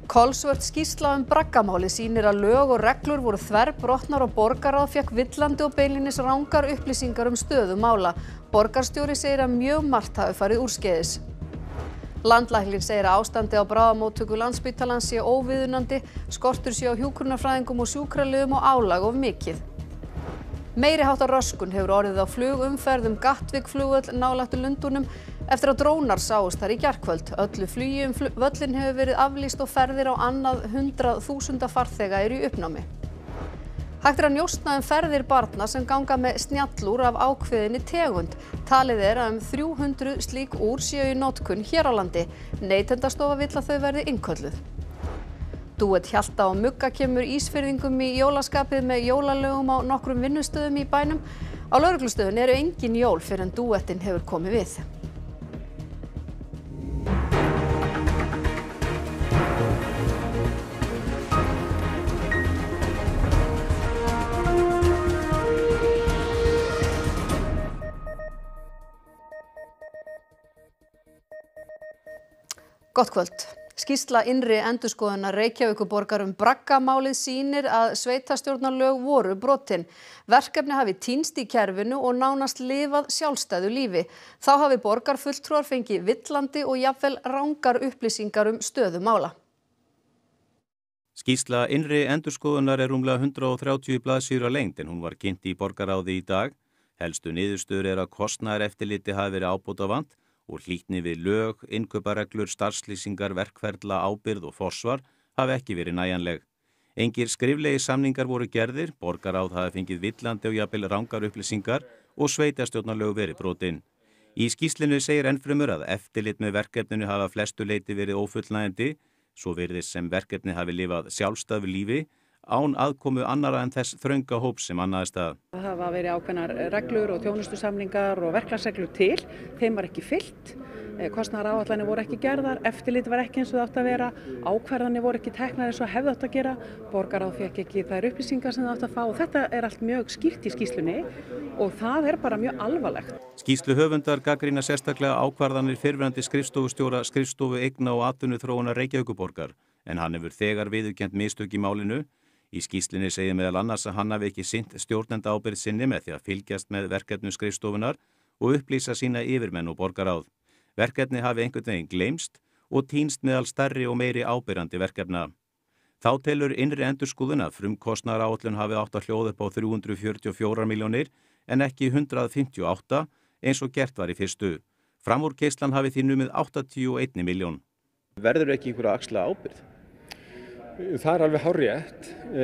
Kolsvört skýrsla braggamálið sýnir að lög og reglur voru þverbrotnar og borgarráð fékk villandi og beinlínis rangar upplýsingar stöðu mála. Borgarstjóri segir að mjög margt hafi farið úrskeiðis. Landlæknir segir að ástandið á bráðamóttöku Landspítalans sé óviðunandi, skortur sé á hjúkrunarfræðingum og sjúkraliðum og álag of mikið. Meiriháttar röskun hefur orðið á flugumferð Gattvik flugvöll nálægt Lundúnum eftir að drónar sáust þar í gærkvöld. Öllu flugi völlinn hefur verið aflýst og ferðir á annað 100.000 farþega eru í uppnámi. Hægt er að njósna ferðir barna sem ganga með snjallúr af ákveðinni tegund. Talið er að 300 slík úr séu í notkun hér á landi. Neytendastofa vill að þau verði innkölluð. Dúett Hjalta og Mugga kemur Ísfirðingum í jólaskapið með jólalögum á nokkrum vinnustöðum í bænum. Á lögreglustöðinni eru engin jól fyrr en dúettinn hefur komið við. Gott kvöld. Skýrsla innri endurskoðunar Reykjavíkurborgar braggamálið sýnir að sveitarstjórnarlög voru brotin. Verkefni hafi týnst í kerfinu og nánast lifað sjálfstæðu lífi. Þá hafi borgarfulltrúar fengið villandi og jafnvel rangar upplýsingar stöðu mála. Skýrsla innri endurskoðunar rúmlega 130 blaðsíður að lengd en hún var kynnt í borgarráði í dag. Helstu niðurstöður að kostnaðareftirliti hafi verið ábótavant og hlýtni við lög, innkaupareglur, starfslýsingar, verkferla, ábyrgð og forsvar hafi ekki verið nægjanleg. Engir skriflegi samningar voru gerðir, borgarráð hafi fengið villandi og jafnvel rangar upplýsingar og sveitarstjórnarlög verið brotin. Í skýrslunni segir ennfremur að eftirlit með verkefninu hafa flestu leyti verið ófullnægjandi, svo virðist sem verkefni hafi lifað sjálfstæðu lífi, án aðkomu annarra en þess þrönga hóps sem annaðist að. Það hafa verið ákveðnar reglur og þjónustusamningar og verklagsreglur til, þeim var ekki fylgt, kostnaðaráætlanir voru ekki gerðar, eftirlit var ekki eins og það átti að vera, ákvarðanir voru ekki teknar eins og hefði átt að gera, borgarráð fékk ekki þær upplýsingar sem það átti að fá og þetta er allt mjög skýrt í skýrslunni og það er bara mjög alvarlegt. Skýrsluhöfundar gagnrýna sérstaklega ákvarðanir fyrrverandi skrifstofustjóra skrifstofu eigna og atvinnuþróunar Reykjavíkurborgar en hann hefur þegar viðurkennt mistök í málinu. Í skýrslunni segir meðal annars að hann hafi ekki sinnt stjórnendaábyrgð sinni með því að fylgjast með verkefnum skrifstofunar og upplýsa sína yfirmenn og borgarráð. Verkefni hafi einhvern veginn gleymst og týnst meðal stærri og meiri ábyrgandi verkefna. Þá telur innri endurskoðun að frumkostnaðaráætlun hafi átt að hljóða upp á 344 milljónir en ekki 158 eins og gert var í fyrstu. Framúrkeyrslan hafi því numið 81 milljón. Verður ekki einhverja axla ábyrgð? Það er alveg hárrétt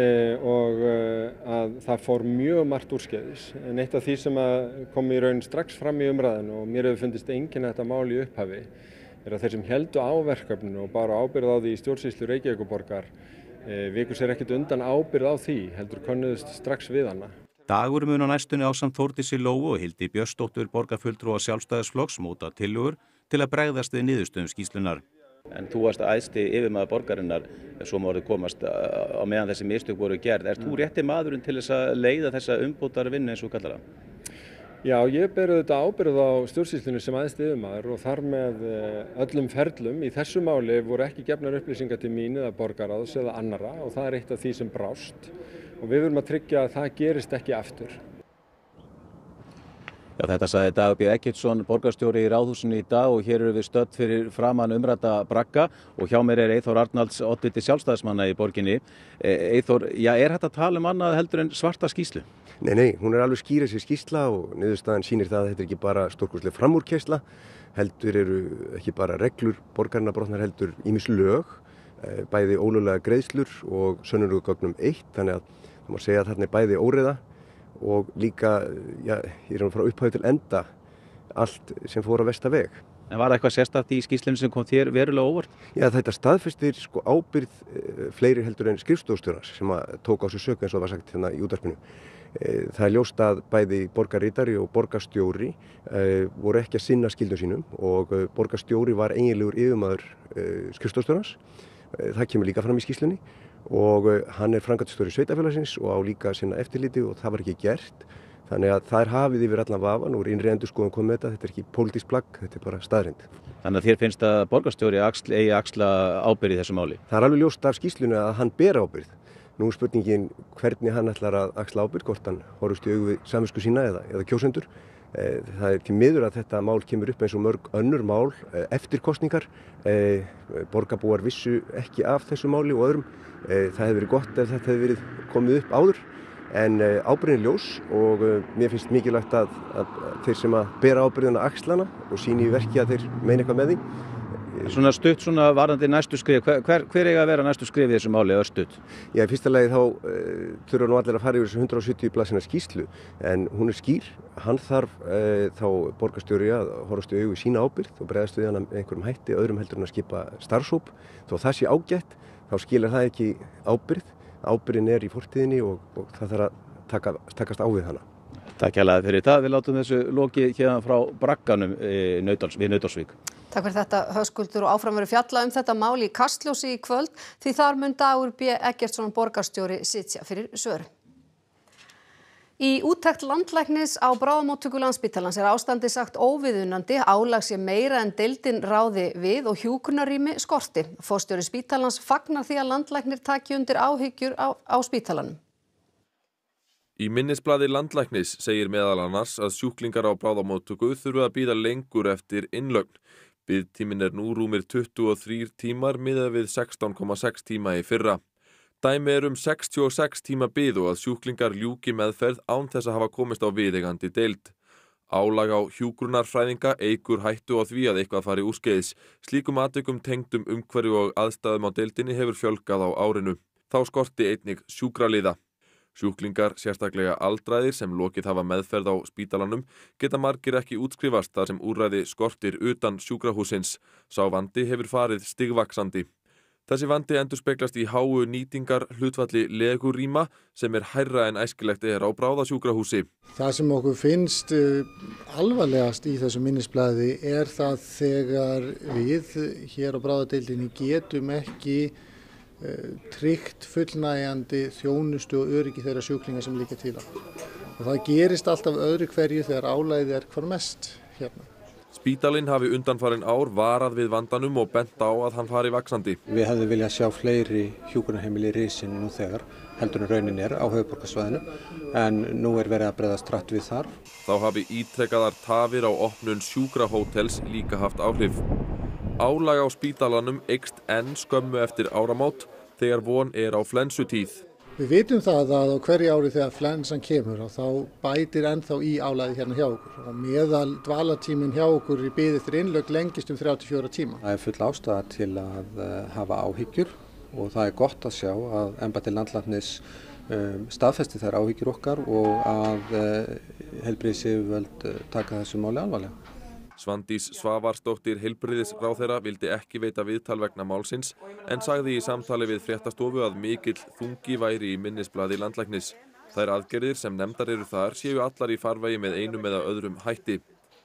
og að það fór mjög margt úrskeiðis. En eitt af því sem kom í raun strax fram í umræðinu og mér hefur fundist einkenni þetta mál í upphafi er að þeir sem héldu á verkefninu og bara ábyrgð á því í stjórnsýslu Reykjavíkurborgar viku sér ekkert undan ábyrgð á því, heldur könnuðust strax við hana. Dagur mun á næstunni ásamt Þórdísi Lóu og Hildi Björnsdóttur borgarfulltrúa Sjálfstæðisflokks móta tillögur til að bregðast við niðurstöðum skýrslunnar. En þú varst æðsti yfirmaður borgarinnar, svo má orðið komast á meðan þessi mistök voru gerð. Ert þú rétti maðurinn til þess að leiða þessa umbótarvinnu eins og kallar það? Já, ég ber auðvitað ábyrgð á stjórnsýslunni sem æðsti yfirmaður og þar með öllum ferlum. Í þessu máli voru ekki gefnar upplýsingar til mín eða borgarráðs eða annarra og það er eitt af því sem brást. Og við viljum að tryggja að það gerist ekki aftur. Já, þetta sagði Dagur B. Eggertsson, borgarstjóri í Ráðhúsinu í dag og hér eru við stödd fyrir framan umrædda bragga og hjá mér Eyþór Arnalds, oddviti Sjálfstæðismanna í borginni. Eyþór, er þetta að tala annað heldur en svarta skýrslu? Nei, hún er alveg skýr þessi skýrsla og niðurstaðan sýnir það að þetta er ekki bara stórkostleg framúrkeyrsla, heldur eru ekki bara reglur borgarinnar brotnar heldur ýmis lög, bæði ólöglegar greiðslur og sönnunargögnum 1, þannig að það má segja að þarna er bæði óreiða og líka, ég er frá upphæðu til enda allt sem fór á versta veg. En var það eitthvað sérstakt í skýrslunni sem kom þér verulega óvart? Já, þetta staðfestir ábyrgð fleiri heldur en skrifstofustjórans sem tók á sig sök eins og það var sagt hérna í útvarpinu. Það er ljóst að bæði borgarritari og borgarstjóri voru ekki að sinna skyldum sínum og borgarstjóri var eiginlegur yfirmaður skrifstofustjórans. Það kemur líka fram í skýrslunni. Og hann er framkvæmdastjóri sveitarfélagsins og á líka sinna eftirliti og það var ekki gert. Þannig að það hafið yfir allan vafa, nú innri endurskoðun komið þetta er ekki pólitískt plagg, þetta er bara staðreynd. Þannig að þér finnst að borgarstjóri eigi axla ábyrgð í þessu máli? Það er alveg ljóst af skýrslunni að hann ber ábyrgð. Nú er spurningin hvernig hann ætlar að axla ábyrgð, hvort hann horfist í augu við samvisku sína eða kjósendur. Það er til miður að þetta mál kemur upp eins og mörg önnur mál eftir kosningar. Borgarbúar vissu ekki af þessu máli og öðrum. Það hefði verið gott ef þetta hefði verið komið upp áður. En ábyrgðin ljós og mér finnst mikilvægt að þeir sem að bera ábyrgðina axlana og sýni í verki að þeir meina eitthvað með því. Svona stutt svona varðandi næstu skrif, hver eiga að vera næstu skrif í þessu máli eða stutt? Já, í fyrsta lagi þá þurfa nú allir að fara yfir þessu 170 blaðsíðna skýrslu en hún er skýr. Hann þarf þá borgarstjóri að horfast í augu sína ábyrgð og bregðast við hana með einhverjum hætti öðrum heldur en að skipa starfshóp. Þó það sé ágætt, þá skilar það ekki ábyrgð. Ábyrgðin er í fortíðinni og það þarf að takast á við hana. Takk hérlega fyrir það. Við látum þessu lokið hérna frá bragganum við Nauthólsvík. Takk fyrir þetta, Höskuldur, og áfram verður fjallað þetta mál í Kastljósi í kvöld því þar mun Dagur B. Eggertsson borgarstjóri sitja fyrir svörum. Í úttekt landlæknis á bráðamóttöku Landspítalans er ástandið sagt óviðunandi, álag sé meira en deildin ráði við og hjúkrunarrými skorti. Forstjóri spítalans fagnar því að landlæknir taki undir áhyggjur á spítalanum. Í minnisblaði landlæknis segir meðal annars að sjúklingar á bráðamóttöku þurfa að bíða lengur eftir innlögn. Biðtíminn er nú rúmir 23 tímar miðað við 16,6 tíma í fyrra. Dæmi er 66 tíma bið og að sjúklingar ljúki meðferð án þess að hafa komist á viðeigandi deild. Álag á hjúkrunarfræðinga eykur hættu á því að eitthvað fari úrskeiðis. Slíkum atvikum tengdum umhverfi og aðstæðum á deildinni hefur fjölgað á árinu. Þá skorti einnig sjúkraliða. Sjúklingar, sérstaklega aldraðir sem lokið hafa meðferð á spítalanum, geta margir ekki útskrifast þar sem úrræði skortir utan sjúkrahússins. Sá vandi hefur farið stigvaxandi. Þessi vandi endurspeglast í háu nýtingar hlutfalli legurýma sem er hærra en æskilegt er á bráðasjúkrahúsi. Það sem okkur finnst alvarlegast í þessu minnisblaði er það þegar við hér á bráðadeildinni getum ekki tryggt fullnægjandi þjónustu og öryggi þeirra sjúklinga sem liggja til á. Og það gerist alltaf öðru hverju þegar álagið er hvar mest hérna. Spítalinn hafi undanfarin ár varað við vandanum og bent á að hann fari vaxandi. Við hefðum viljað sjá fleiri hjúkrunarheimili í risinu nú þegar heldur en raunin er á höfuðborgarsvæðinu en nú er verið að bregðast hratt við þar. Þá hafi ítrekkaðar tafir á opnun sjúkrahótels líka haft áhrif. Álag á spítalanum eykst enn skömmu eftir áramót þegar von er á flensutíð. Við vitum það að á hverju ári þegar flensan kemur og þá bætir ennþá í álagið hérna hjá okkur. Og meðal dvalartíminn hjá okkur í bið eftir innlögn lengist 34 tíma. Það er full ástæða til að hafa áhyggjur og það er gott að sjá að embætti landlæknis staðfesti þær áhyggjur okkar og að heilbrigðisyfirvöld taka þessu máli alvarlega. Svandís Svavarsdóttir heilbrigðisráðherra vildi ekki veita viðtal vegna málsins en sagði í samtali við fréttastofu að mikill þungi væri í minnisblaði landlæknis. Þær aðgerðir sem nefndar eru þar séu allar í farvegi með einum eða öðrum hætti.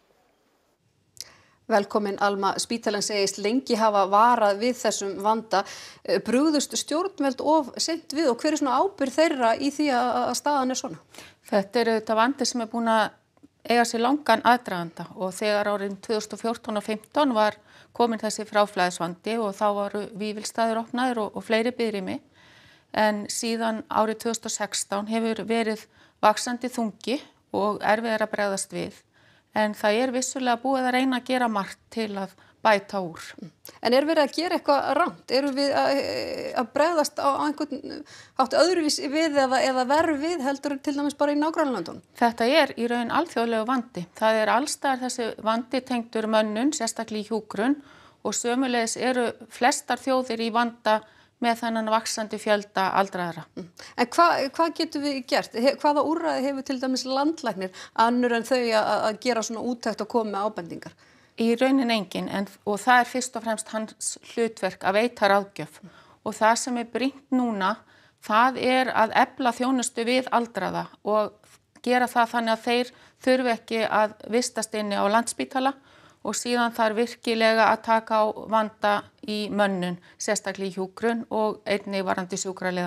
Velkomin Alma, spítalinn segist lengi hafa varað við þessum vanda. Brugðust stjórnvöld of seint við og hver er svona ábyrgð þeirra í því að staðan er svona? Þetta er auðvitað vandi sem er búin að eiga sér langan aðdraganda og þegar árin 2014 og 2015 var komin þessi fráflæðisvandi og þá voru Vífilsstaðir opnaðir og fleiri biðrými en síðan árið 2016 hefur verið vaxandi þungi og erfiðar að bregðast við en það er vissulega búið að reyna að gera margt til að bæta úr. En er verið að gera eitthvað rangt? Erum við að bregðast á einhvern hátt öðruvísi við eða verð við heldur til dæmis bara í nágrannalöndunum? Þetta er í raun alþjóðlegu vandi. Það er allstaðar þessi vandi tengdur mönnun, sérstaklega í hjúkrun og sömulegis eru flestar þjóðir í vanda með þennan vaxandi fjölda aldraðra. En hvað getum við gert? Hvaða úrræði hefur til dæmis landlæknir annur en þau að gera svona úttekt og koma með ábendingar? Í raunin engin og það er fyrst og fremst hans hlutverk að veita ráðgjöf og það sem er brýnt núna það er að efla þjónustu við aldraða og gera það þannig að þeir þurfi ekki að vistast inni á Landspítala og síðan þarf virkilega að taka á vanda í mönnun, sérstaklega í hjúkrun og einnig varðandi sjúkraliða.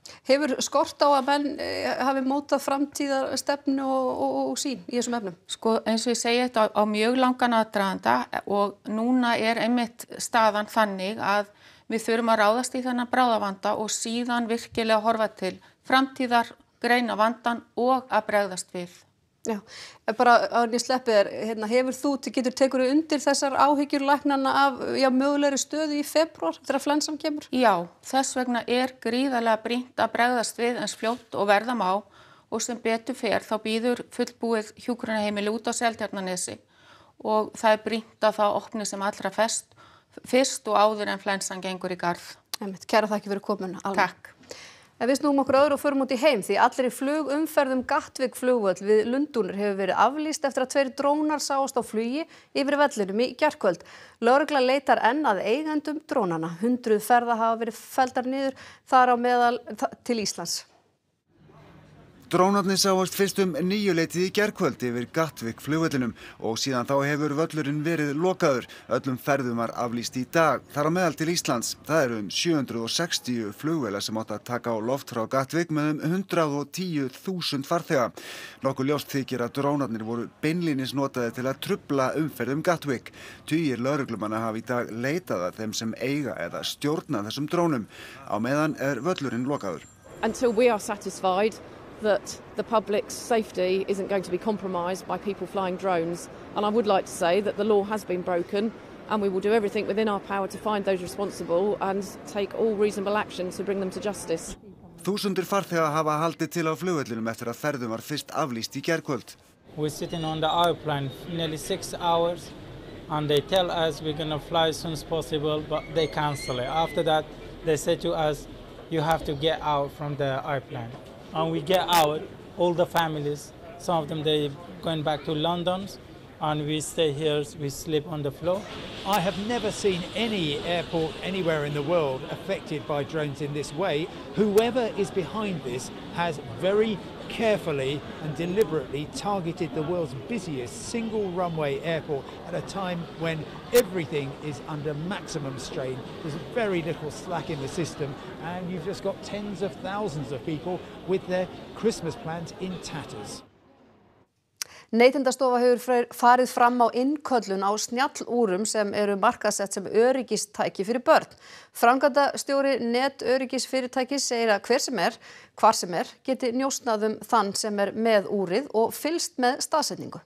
Hefur skort á að menn hafi mótað framtíðarstefnu og sýn í þessum efnum? Sko eins og ég segi þetta á mjög langan aðdraganda og núna einmitt staðan þannig að við þurfum að ráðast í þennan bráðavanda og síðan virkilega horfa til framtíðar, greina vandan og að bregðast við. Já, bara að ég sleppi þér, getur tekur undir þessar áhyggjur læknanna af mögulegri stöðu í febrúar þegar flensan kemur? Já, þess vegna gríðarlega brýnt að bregðast við eins fljótt og verða má og sem betur fer þá býður fullbúið hjúkrunarheimili út á Seltjarnarnesi og það brýnt að það opni sem allra fyrst og áður en flensan gengur í garð. Kæra þakki fyrir komuna. Takk. En við snúum okkur öðru og förum út í heim því allri flugumferð Gatwick flugvöll við Lundúnir hefur verið aflýst eftir að 2 drónar sáust á flugi yfir vellinum í gærkvöld. Lögregla leitar enn að eigendum drónanna. 100 ferða hafa verið felldar niður þar á meðal til Íslands. Drónarnir sáust fyrst 9:00 í gærkvöld yfir Gatwick flugvellinum og síðan þá hefur völlurinn verið lokaður. Öllum ferðum var aflýst í dag, þar á meðal til Íslands. Það eru 760 flugvélar sem áttu að taka á loft frá Gatwick með 110.000 farþega. Nokkuð ljóst þykir að drónarnir voru beinlínis notaðir til að trufla umferð Gatwick. Tugir lögreglumanna hafa í dag leitað að þeim sem eiga eða stjórna þessum drónum. Á meðan völlurinn lokaður. Until we are satisfied that the public's safety isn't going to be compromised by people flying drones. And I would like to say that the law has been broken and we will do everything within our power to find those responsible and take all reasonable action to bring them to justice. Þúsundir farþega hafa haldið til á flugvellinum eftir að ferðum var fyrst aflýst í gærkvöld. We're sitting on the airplane nearly 6 hours and they tell us we're going to fly as soon as possible, but they cancel it. After that, they say to us, you have to get out from the airplane. And we get out, all the families, some of them they going back to London, and we stay here, we sleep on the floor. I have never seen any airport anywhere in the world affected by drones in this way. Whoever is behind this has very carefully and deliberately targeted the world's busiest single runway airport at a time when everything is under maximum strain. There's very little slack in the system and you've just got tens of thousands of people with their Christmas plans in tatters. Neytendastofa hefur farið fram á innköllun á snjallúrum sem eru markaðsett sem öryggistæki fyrir börn. Framkvæmdastjóri netöryggisfyrirtækis segir að hvar sem geti njósnað þann sem með úrið og fylgst með staðsetningu.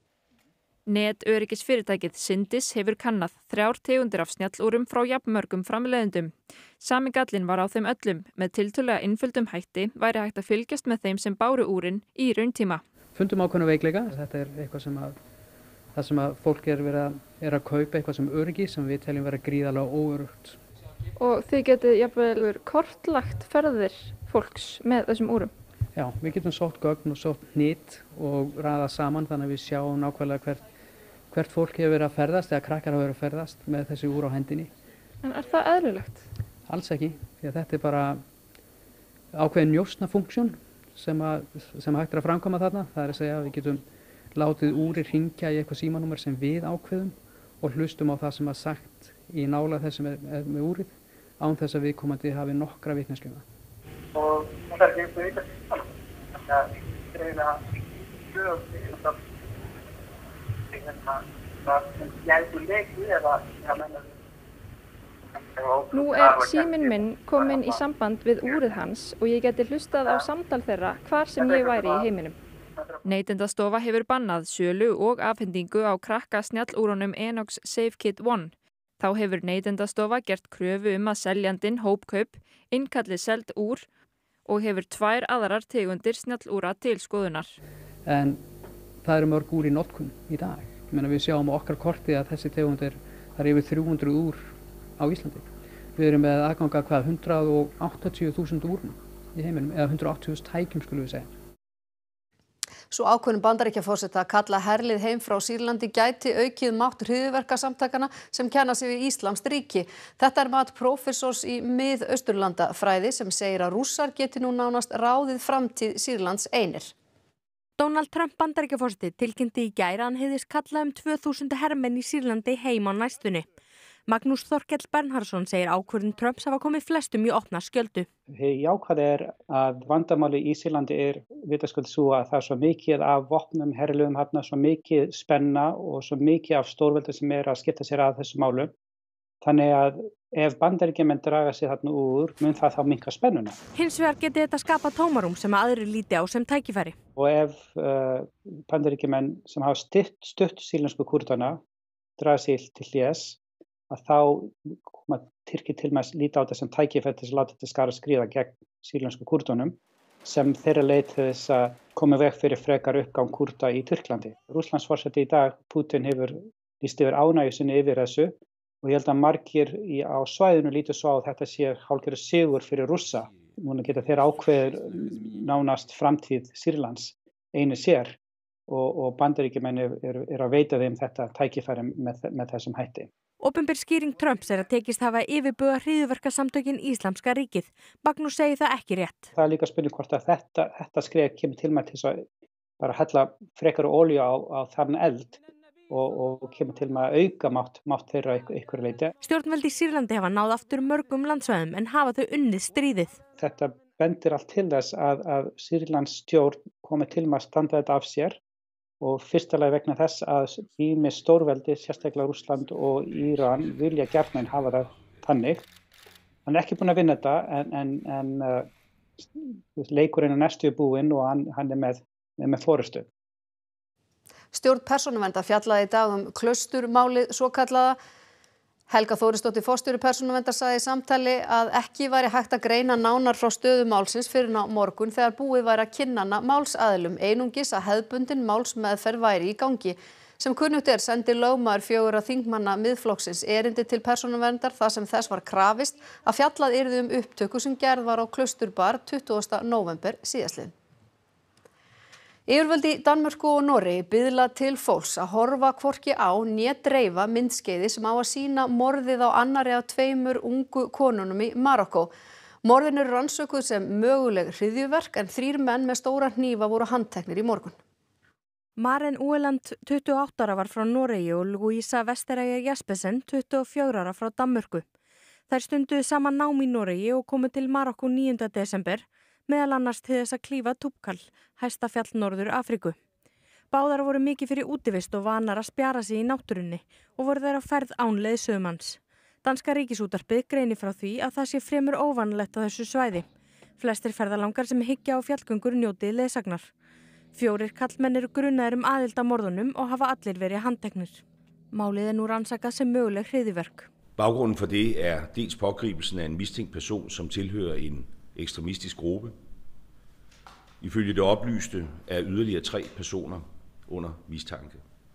Netöryggisfyrirtækið Syndis hefur kannað 3 tegundir af snjallúrum frá jafnmörgum framleiðendum. Sami gallinn var á þeim öllum. Með tiltölulega einföldum hætti væri hægt að fylgjast með þeim sem báru úrin í rauntíma. Fundum ákveðna veikleika. Þetta eitthvað sem að fólk er að kaupa eitthvað sem öryggi sem við teljum vera gríðarlega óöruggt. Og þið getið jafnvel kortlagt ferðir fólks með þessum úrum? Já, við getum sótt gögn og sótt hnit og raða saman þannig að við sjáum nákvæmlega hvert fólk hefur verið að ferðast eða krakkar hafa verið að ferðast með þessi úr á hendinni. En er það eðlilegt? Alls ekki, því að þetta er bara ákveðin njósnafunksjón sem hægt er að framkvæma þarna. Það er að segja að við getum látið úri hringja í eitthvað símanúmer sem við ákveðum og hlustum á það sem er sagt í nálægð þess sem er með úrið án þess að viðkomandi hafi nokkra vitneskju um það. Og það er ekki eins og eitthvað þannig að við reyna að Nú síminn minn kominn í samband við úrið hans og ég geti hlustað á samtal þeirra hvar sem ég væri í heiminum. Neytendastofa hefur bannað sölu og afhendingu á krakka snjallúrunum Enox SafeKit One. Þá hefur Neytendastofa gert kröfu að seljandinn Hópkaup innkalli seld úr og hefur 2 aðrar tegundir snjallúra til skoðunar. En það eru mörg úr í notkun í dag. Við sjáum á okkar korti að þessi tegundir, það er yfir 300 úr á Íslandi. Við erum með aðganga 180.000 úrum í heiminum, eða 180.000 tækjum skulum við segja. Svo ákvörðun Bandaríkjaforseta að kalla herlið heim frá Sýrlandi gæti aukið mátt hryðjuverkasamtakanna sem kenna sig við Íslamskt ríki. Þetta er mat prófessors í Mið-Austurlandafræði sem segir að Rússar geti nú nánast ráðið framtíð Sýrlands einir. Donald Trump Bandaríkjaforseti tilkynnti í gær að hann hygðist kalla 2000 hermenn í Sýrlandi heim á næstunni. Magnús Þorkell Bernharðsson segir ákvörðun Trumps hafa komið flestum í opna skjöldu. Hið jákvæða að vandamáli í Sýrlandi vitaskuld svo að það svo mikið af vopnum, herliðum þarna, svo mikið spenna og svo mikið af stórveldi sem að skipta sér að þessu málum. Þannig að ef Bandaríkjamenn draga sig þarna úr, mun það þá minnka spennuna. Hins vegar geti þetta skapað tómarúm sem aðrir líti á sem tækifæri. Og ef Bandaríkjamenn sem hafa stutt sýrlensku kúrdana draga sig til hlés, að þá koma Tyrkir til með að líta á þetta sem tækifæri til að láta þetta skara skríða gegn sýrlensku kúrdunum sem þeirra leið til þess að koma veg fyrir frekar uppgang Kúrda í Tyrklandi. Rússlandsforseti í dag, Putin, hefur lýst yfir ánægju sinni yfir þessu og ég held að margir á svæðinu líta svo á að þetta sé hálfgerður sigur fyrir Rússa. Núna geta þeir ákveðið nánast framtíð Sýrlands einu sér og Bandaríkjamenn að veita þeim þetta tækifæri með þessum hætti. Opinber skýring Trumps að tekist hafa yfirbuga hryðjuverkasamtökin Íslamska ríkið. Magnús segir það ekki rétt. Það líka spurning hvort að þetta skref kemur til með til að bara hella frekar olíu á þann eld og kemur til með að auka mátt þeirra ykkur leyti. Stjórnvöld í Sýrlandi hafa náð aftur mörgum landsvæðum en hafa þau unnið stríðið. Þetta bendir allt til þess að Sýrlands stjórn komi til með að standa þetta af sér og fyrstulega vegna þess að ýmis stórveldi, sérstaklega Rússland og Íran, vilja gjarnan hafa það þannig. Hann ekki búinn að vinna þetta en leikurinn næstu búinn og hann með forystu. Stjórn Persónuverndar fjallaði í dag klausturmálið svokallaða. Helga Þórisdóttir forstjóri Persónuverndar sagði í samtali að ekki væri hægt að greina nánar frá stöðu málsins fyrir á morgun þegar búið væri að kynna hana málsaðilum, einungis að hefðbundin málsmeðferð væri í gangi. Sem kunnugt sendi lögmaður 4 þingmanna Miðflokksins erindi til Persónuverndar þar sem þess var krafist að fjallað yrði upptöku sem gerð var á Klausturbar 20. nóvember síðastliðinn. Yfirvöld í Danmörku og Noregi biðla til fólks að horfa hvorki á né dreifa myndskeiði sem á að sýna morðið á annarri af 2 ungu konunum í Marokkó. Morðin eru rannsökuð sem möguleg hryðjuverk en 3 menn með stóra hnífa voru handteknir í morgun. Maren Ueland, 28 ára, var frá Noregi og Louisa Vesterager Jespersen, 24 ára, frá Danmörku. Þær stunduðu saman nám í Noregi og komu til Marokkó 9. desember, meðal annars til þess að klífa Túbkal, hæsta fjall Norður Afríku. Báðar voru mikið fyrir útivist og vanar að spjara sig í náttúrunni og voru þær á ferð án leiðsögumanns. Danska Ríkisútvarpið greinir frá því að það sé fremur óvanalegt á þessu svæði. Flestir ferðalangar sem hyggja á fjallgöngur njóti leiðsagnar. 4 karlmenn eru grunaðir aðild að morðunum og hafa allir verið handteknir. Málið nú rannsakað sem möguleg hryðjuverk. Baggrunden for det dels pågribelsen af en mistænkt person, som tilhører en ekstremistisk gruppe. Ifølge det oplyste yderligere 3 personer under mistanke.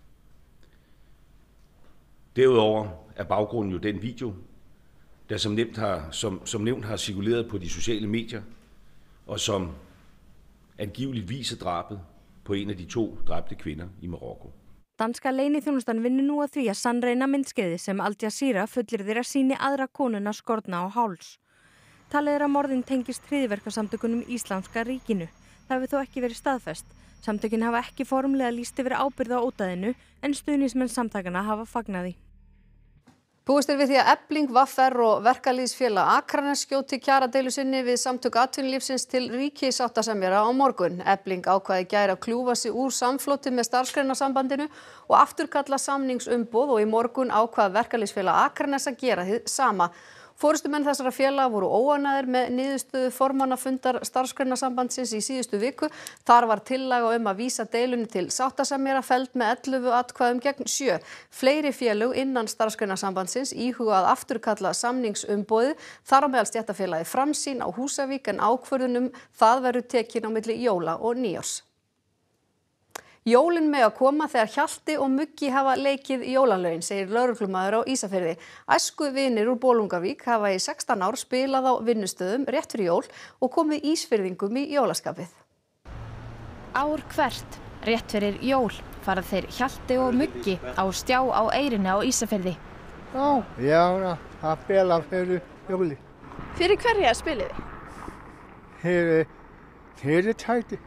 Derudover baggrunden jo den video, der som nævnt har cirkuleret på de sociale medier, og som angiveligt viser drabet på en af de 2 dræbte kvinder i Marokko. Danska leyniþjónustan vinnur nú að því að sannreyna myndskeiði sem Al Jazeera fullyrðir að sýni aðra konuna skorna á háls. Talið að morðin tengist hryðjuverkasamtökunum Íslamska ríkinu. Það hefur þó ekki verið staðfest. Samtökin hafa ekki formlega lýst yfir ábyrgð á ódæðinu en stuðningsmenn samtakana hafa fagnað því. Búist við því að Efling, VR og Verkalýðsfélag Akraness skjóti kjaradeilu sinni við samtök atvinnulífsins til ríkissáttasemjara á morgun. Efling ákvaði í gær að kljúfa sig úr samfloti með Starfsgreinasambandinu og afturkalla samningsumboð og í morgun ákvað Verkalýðsfélag Akraness að gera hið sama. Forystumenn þessara félaga voru óánægðir með niðurstöðu formannafundar Starfsgreinasambandsins í síðustu viku. Þar var tillaga að vísa deilunni til sáttasemjara felld með 11 atkvæðum gegn 7. Fleiri félög innan Starfsgreinasambandsins íhuga að afturkalla samningsumboðið, þar á meðal stéttarfélagið Framsýn á Húsavík en ákvörðun það verður tekin á milli jóla og nýárs. Jólin mega koma þegar Hjalti og Muggi hafa leikið jólalögin, segir lögreglumaður á Ísafirði. Æskuvinir úr Bolungarvík hafa í 16 ár spilað á vinnustöðum rétt fyrir jól og komið Ísfirðingum í jólaskapið. Ár hvert, rétt fyrir jól, fara þeir Hjalti og Muggi á stjá á Eyrinni á Ísafirði. Já, það spila fyrir jóli. Fyrir hverja spilið þið? Fyrir tæti.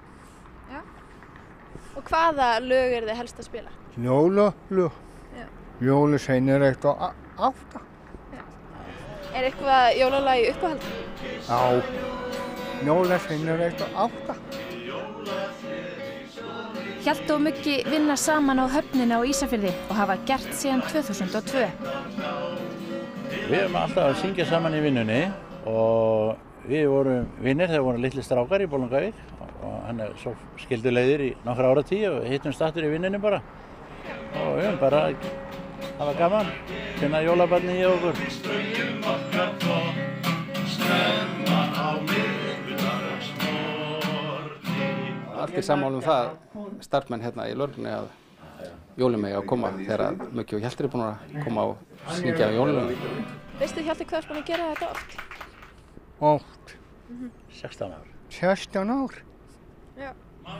Og hvaða lög þið helst að spila? Jólalög. Jólasveinar 1 og 8. eitthvað jólalag í uppáhald? Já, jólasveinar 8. Hjalti og Muggi vinna saman á höfninni á Ísafirði og hafa gert síðan 2002. Við erum alltaf að syngja saman í vinnunni og við vorum vinnir þegar vorum litli strákar í Bolungarvík og hann svo skildu leiðir í nokkra áratíð og hittumst aftur í vinnunni bara. Og við höfum bara að hafa gaman, finna jólabarni í okkur. Allir sammála það, starfsmenn hérna í lögreglunni að jólin megi að koma þegar Muggi og Hjalti eru búin að koma og syngja jólin. Veistu Hjalti hvað búin að gera þetta oft? Oft. 16 ár. 16 ár? Já.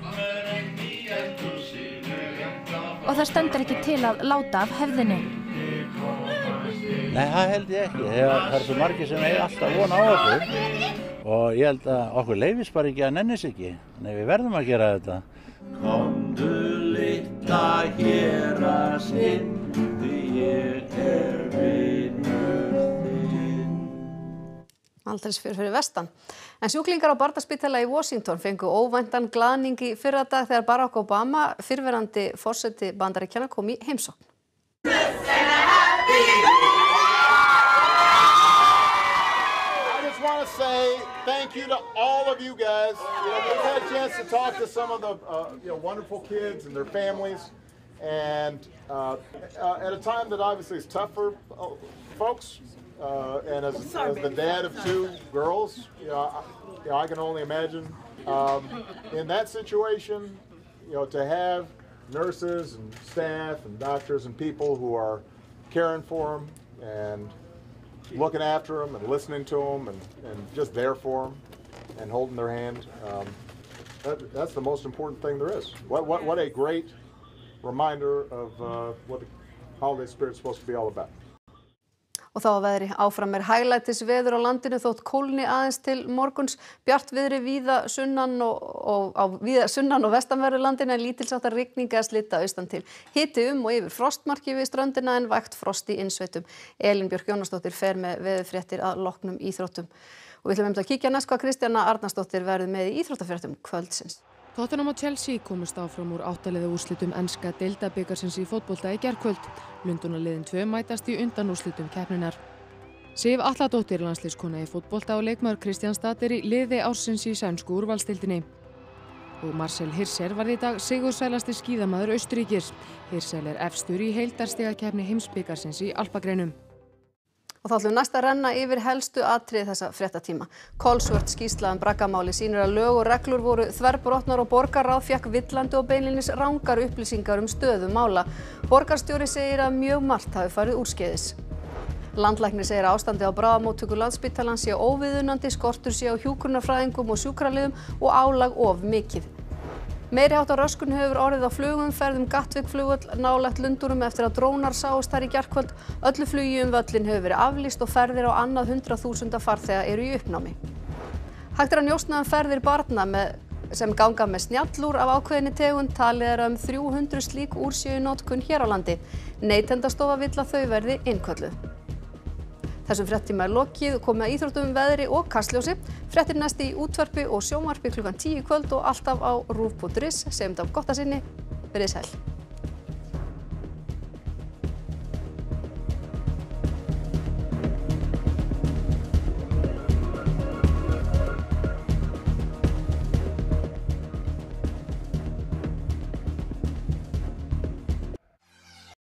Og það stendur ekki til að láta af hefðinni. Nei, það held ég ekki. Það er svo margir sem eiga alltaf von á okkur og ég held að okkur leyfist bara ekki að nennis ekki. Nei, við verðum að gera þetta. Komdu litla hérast inn, því ég vinur þinn. Aldrei fyrir vestan. En sjúklingar á barnaspítala í Washington fengu óvæntan glaðning í fyrradag þegar Barack Obama, fyrrverandi forseti Bandaríkjanna, kom í heimsókn. I want to say thank you to all of you guys. We've had a chance to talk to some of the wonderful kids and their families, and at a time that obviously is tough for folks, and as the dad of 2 girls, I can only imagine in that situation, to have nurses and staff and doctors and people who are caring for them and looking after them and listening to them and just there for them and holding their hand. That's the most important thing there is. What a great reminder of what the holiday spirit is supposed to be all about. Og þá að veðri áfram hæglætis veður á landinu þótt kólni aðeins til morguns. Bjart viðri víða sunnan og vestanverðu landinu en lítilsháttar rigning eða slydda austan til. Hiti og yfir frostmarki við ströndina en vægt frost í innsveitum. Elín Björk Jónasdóttir fer með veðurfréttir að loknum íþróttum. Og við ætlum að kíkja næst hvað Kristjana Arnarsdóttir verður með í íþróttafréttum kvöldsins. Tottenham og Chelsea komust áfram úr 8 liða úrslitum enska deildabikarsins í fótbolta í gærkvöld. Lundúnaliðin 2 mætast í undanúrslitum keppninnar. Sif Atladóttir, landsliðskona í fótbolta og leikmaður Kristianstad í liði ársins í sænsku úrvalsdeildinni. Og Marcel Hirscher varð í dag sigursælasti skíðamaður Austurríkis. Hirscher efstur í heildarstigakeppni heimsbikarsins í alpagreinum. Og þá ætlum við næst að renna yfir helstu atriði þessa fréttatíma. Kolsvört skýrsla braggamáli sýnir að lög og reglur voru þverbrotnar og borgarráð fékk villandi og beinlínis rangar upplýsingar stöðu mála. Borgarstjóri segir að mjög margt hafi farið úrskeiðis. Landlæknir segir að ástandið á bráðamóttöku Landspítalans sé óviðunandi, skortur sé á hjúkrunarfræðingum og sjúkraliðum og álag of mikið. Meiri háttar röskun hefur orðið á flugumferð Gatwick-flugvöll nálægt Lundúnum eftir að drónar sáust þar í gærkvöld. Öllu flugi völlinn hefur verið aflýst og ferðir á annað 100.000 farþega eru í uppnámi. Hægt er að njósna ferðir barna sem ganga með snjallúr af ákveðinni tegund. Talið er 300 slík úr séu í notkun hér á landi. Neytendastofa vill að þau verði innkölluð. Þessum fréttatíma lokið, komið að íþróttum, veðri og kastljósi. Fréttir næst í útvarpi og sjónvarpi klukkan 10 í kvöld og alltaf á ruv.is. Segjum þetta gott að sinni. Verið sæl.